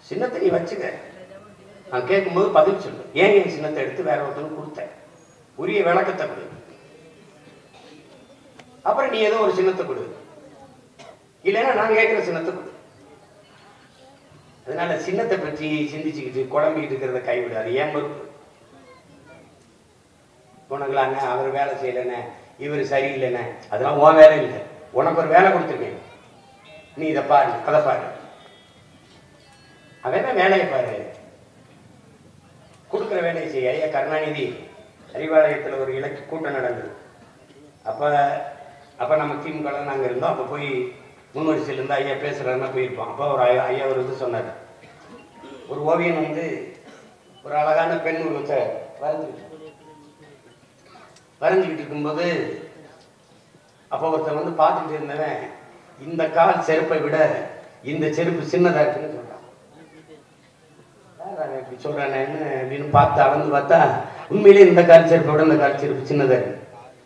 சின்னத்தை நீ வச்சுக்க. நான் கேட்கும்போது பதில் சொல்லு. ஏன் என் சின்னத்தை எடுத்து வேற ஒருத்தருக்கு கொடுத்தேன்? உரிய விளக்கத்தை கொடு. அப்புறம் நீ ஏதோ ஒரு சின்னத்தை கொடு, இல்லைன்னா நான் கேட்கிற சின்னத்தை கொடு. அதனால சின்னத்தை பற்றி சிந்திச்சுக்கிட்டு குழம்பிக்கிட்டு இருக்கிறத கைவிடு. அது ஏன் பொறுப்பு. உனங்களாண்ணே அவர் வேலை செய்யலைண்ணே, இவர் சரியில்லைண்ணே, அதெல்லாம் உன் வேலை இல்லை. உனக்கு ஒரு வேலை கொடுத்துருக்கேன், நீ இதை பாரு அதை பாரு. அவன் வேலையை பாரு, கொடுக்குற வேலையை செய்ய. ஐயா கருணாநிதி அறிவாலயத்தில் ஒரு இலக்கிய கூட்டம் நடந்தது. அப்போ நம்ம திமுக நாங்கள் இருந்தோம். அப்போ போய் முன்வரிசையில் இருந்து ஐயா பேசுகிறாருன்னா போயிருப்போம். அப்போ ஒரு ஐயா ஒரு இது சொன்னார். ஒரு ஓவியன் வந்து ஒரு அழகான பெண் உருவத்தை வரைஞ்சிக்கிட்டு இருக்கும்போது அப்போ ஒருத்தன் வந்து பார்த்துட்டு இருந்தவன், இந்த கால் செருப்பை விட இந்த செருப்பு சின்னதாக இருக்குன்னு சொல்கிறான். இப்படி சொல்கிறானே அப்படின்னு பார்த்து அளந்து பார்த்தா உண்மையிலே இந்த கால் செருப்பை விட இந்த கால் செருப்பு சின்னதாக இருக்கு.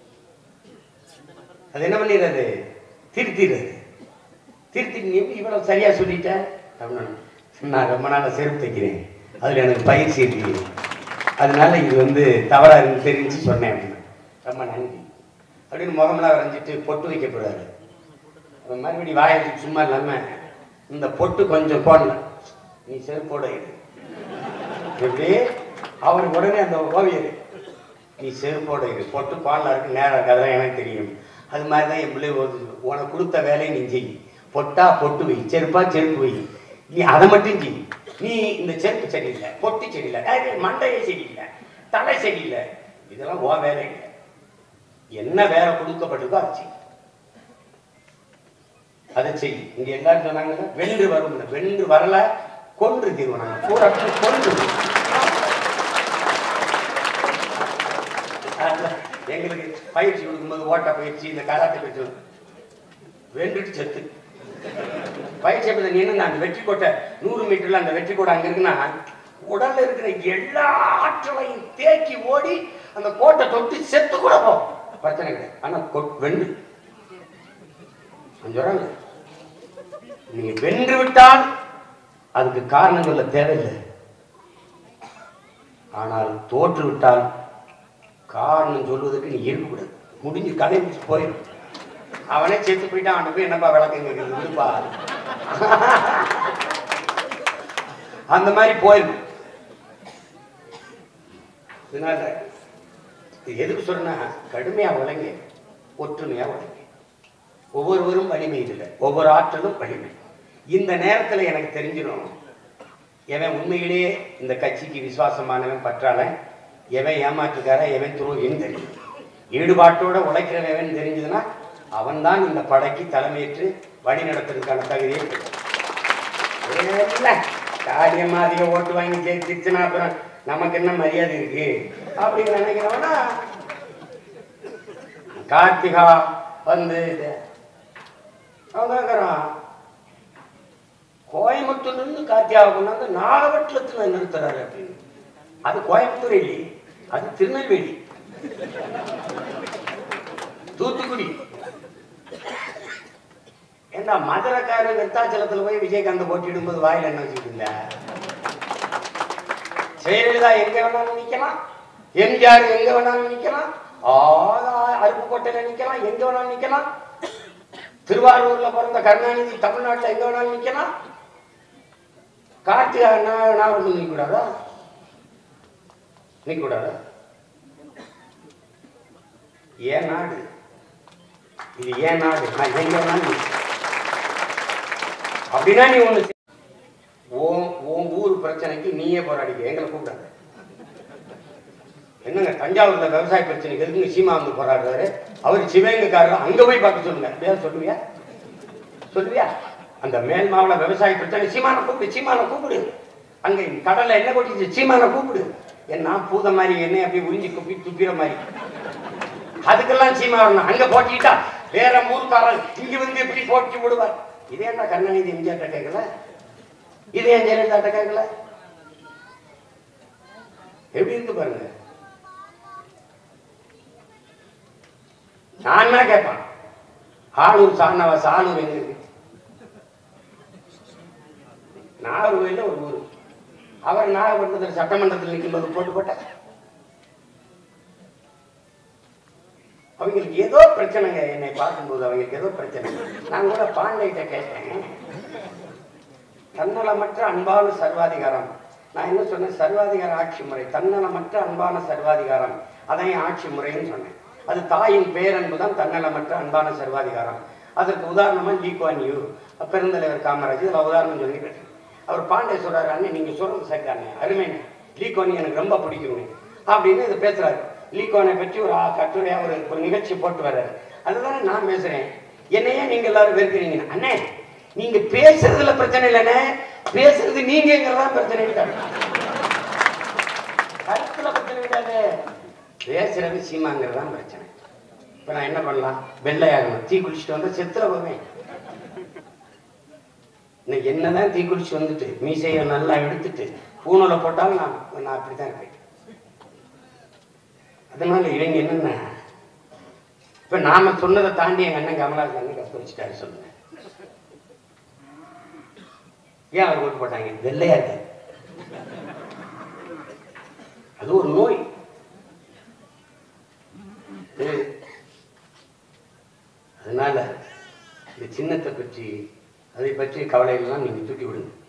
அது என்ன பண்ணிடுறது? திருத்திடுறது. திருத்தி நீ இவ்வளவு சரியா சொல்லிட்டேன் அப்படின்னு. நான் ரொம்ப நாள் செருப்பு தைக்கிறேன், அதில் எனக்கு பயிற்சி இருக்கு, அதனால இது வந்து தவறா இருக்கு தெரிஞ்சு சொன்னேன் அப்படின்னு. ரொம்ப நன்றி அப்படின்னு முகமெல்லாம் வரைஞ்சிட்டு பொட்டு வைக்க போறாரு. மறுபடியும் வாயத்துக்கு சும்மா இல்லாமல் இந்த பொட்டு கொஞ்சம் போடல, நீ செருப்போட இரு எப்படி. அவருக்கு உடனே அந்த ஓவியர், நீ செருப்போட இரு, பொட்டு பாடல இருக்கு, நேரம் இருக்கு, அதெல்லாம் எனக்கு தெரியும். அது மாதிரி தான் என் பிள்ளை உனக்கு கொடுத்த வேலையை நீ செய். பொட்டா பொட்டு வை, செருப்பா செருப்பு வை, நீ அதை மட்டும் செய். நீ இந்த செருப்பு சரியில்லை, பொட்டு சரியில்லை, மண்டையை சரியில்லை, தலை சரியில்லை, இதெல்லாம் ஓ வேலை இல்லை. என்ன வேலை கொடுக்கப்பட்டிருக்கோ அதை செய், அதை செய். இங்க எல்லாரும் சொன்னாங்க வென்று வரும், வென்று வரல கொன்று தீர்வாங்க, கொன்று. எங்களுக்கு பயிற்சி கொடுக்கும்போது ஓட்ட பயிற்சி, இந்த கராத்தே பயிற்சி, வென்றுட்டு செத்து பயிற்சி. நீ என்ன அந்த வெற்றி கோட்டை 100 மீட்டர்ல அந்த வெற்றி கோட்டை அங்க இருக்குன்னா உடல்ல இருக்கிற எல்லா ஆற்றலையும் தேக்கி ஓடி அந்த கோட்டை தொட்டு செத்து கூட போ, பிரச்சனை கிடையாது. ஆனா வென்று சொல்றாங்க, நீங்க வென்று விட்டால் அதுக்கு காரணம் சொல்ல தேவையில்லை. ஆனால் தோற்று விட்டால் காரணம் சொல்வதற்கு நீ இருக்கக்கூடாது. முடிஞ்சு கதை முடிச்சு போயிடும். அவனே செத்து போயிட்டான், அவனை போய் என்னப்பா விளக்குங்க விடுப்பா, அந்த மாதிரி போயிடும். இதனால எதுக்கு சொன்னா, கடுமையா உழைங்க, ஒற்றுமையா உழைங்க. ஒவ்வொருவரும் வலிமை இல்லை, ஒவ்வொரு ஆற்றலும் வலிமை. இந்த நேரத்தில் எனக்கு தெரிஞ்சிடும் எவன் உண்மையிலேயே இந்த கட்சிக்கு விசுவாசமானவன், பற்றாளன், எவன் ஏமாற்றுக்கார, எவன் துரோகின்னு தெரியும். ஈடுபாட்டோட உழைக்கிறவன் தெரிஞ்சதுன்னா அவன்தான் இந்த படைக்கு தலைமையேற்று வழி நடத்துறதுக்கான தகுதியை காரியமா அதிக ஓட்டு வாங்கி ஜெயிச்சுன்னா அப்புறம் நமக்கு என்ன மரியாதை இருக்கு அப்படின்னு நினைக்கிறவனா. கார்த்திகா வந்து அவன் கோயம்புத்தூர்ல இருந்து கார்த்திகாவை கொண்டாந்து நாகப்பட்டினத்துல நிறுத்துறாரு அப்படின்னு. அது கோயம்புத்தூர் இல்லையே, அது திருநெல்வேலி, தூத்துக்குடி. ஏன்னா மதுரைக்காரர் விருத்தாச்சலத்துல போய் விஜயகாந்த் போட்டியிடும் போது வாயில என்ன வச்சுக்கிட்டு இருந்த? ஜெயலலிதா எங்க வேணாலும் நிக்கலாம், எம்ஜிஆர் எங்க வேணாலும் நிக்கலாம், அருப்புக்கோட்டையில நிக்கலாம், எங்க வேணாலும் நிக்கலாம். திருவாரூர்ல பிறந்த கருணாநிதி தமிழ்நாட்டில் எங்க வேணாலும் நிக்கலாம். கார்த்திகா நாவல் நிக்க கூடாதா? நிக்க கூடாதா? ஏன் நாடு இது? ஏன் நாடு? நான் எங்க வேணாலும் அப்படின்னா நீ ஒண்ணு உன் ஊர் பிரச்சனைக்கு நீயே போராடிக்க, எங்களை கூப்பிடாத. என்னங்க தஞ்சாவூர்ல விவசாய பிரச்சனைக்கு எதுக்கு சீமா வந்து போராடுறாரு? அவர் சிவகங்கைக்காரர், அங்க போய் பார்க்க சொல்லுங்க. அப்படியா சொல்லுவியா? சொல்லுவியா? அந்த மேல் மாவட்ட விவசாய பிரச்சனை சீமான கூப்பிடு, சீமான கூப்பிடு. அங்க கடல்ல என்ன கொட்டிச்சு, சீமான கூப்பிடு. என்ன பூத மாதிரி என்ன அப்படி உறிஞ்சி குப்பி துப்பிற மாதிரி, அதுக்கெல்லாம் சீமா வரணும். அங்க போட்டிட்டா வேற ஊருக்காரன் இங்க வந்து எப்படி போட்டி விடுவார். இதே என்ன கருணாநிதி எம்ஜிஆர்ட்ட கேட்கல? இதே ஜெயலலிதாட்ட கேட்கல? எப்படி இருக்கு பாருங்க. நான் தான் கேட்பான், ஆளூர் சாணவாஸ், ஆளூர் எங்க இருக்கு? நாகர்கோயில ஒரு ஊர். அவர் நாகப்பட்டினத்தில் சட்டமன்றத்தில் நிற்கும்போது போட்டு போட்டார். அவங்களுக்கு ஏதோ பிரச்சனைங்க. என்னை பார்க்கும்போது அவங்களுக்கு ஏதோ பிரச்சனை. நான் கூட பாண்டைகிட்ட கேட்டேன், தன்னலமற்ற அன்பான சர்வாதிகாரம். நான் என்ன சொன்னேன், சர்வாதிகார ஆட்சி முறை, தன்னலமற்ற அன்பான சர்வாதிகாரம், அதையும் ஆட்சி முறைன்னு சொன்னேன். அது தாயின் பேரன்பு தான் தன்னலமற்ற அன்பான சர்வாதிகாரம். அதற்கு உதாரணமா லீ குவான் யூ, பெருந்தலைவர் காமராஜ், இதில் உதாரணம் சொல்லிட்டு அவர் பாண்டே சொல்றாரு, அண்ணன் நீங்க சொல்றது சரிதானே, அருமைங்க, லீ குவான் எனக்கு ரொம்ப பிடிக்குங்க அப்படின்னு இது பேசுறாரு. லீ குவானை பற்றி ஒரு கட்டுரையா ஒரு நிகழ்ச்சி போட்டு வர்றாரு. அதுதானே நான் பேசுறேன். என்னையே நீங்க எல்லாரும் வெறுக்கிறீங்க. அண்ணே நீங்க பேசுறதுல பிரச்சனை இல்லைண்ணே, பேசுறது நீங்கதான் பிரச்சனை. கருத்துல பிரச்சனை கிடையாது, பேசுறது சீமாங்கிறதான் பிரச்சனை. இப்ப நான் என்ன பண்ணலாம், வெள்ளையாகணும், தீ குளிச்சுட்டு வந்தா செத்துல போவேன். இன்னைக்கு என்னதான் தீ குளிச்சு வந்துட்டு மீசையை நல்லா எடுத்துட்டு பூனூலை போட்டாலும் நான் அப்படித்தான் இருப்பேன். அதனால இவங்க என்னன்னா, இப்ப நாம சொன்னதை தாண்டி எங்க அண்ணன் கமலாஜ் அண்ணன் கற்பழிச்சுட்டாரு சொல்லுங்க. ஏன் அவர் ஓட்டு போட்டாங்க? வெள்ளையா இருக்க, அது ஒரு நோய். அதனால இந்த சின்னத்தை பற்றி அதை பற்றி கவலையெல்லாம் நீங்க தூக்கி விடுங்க.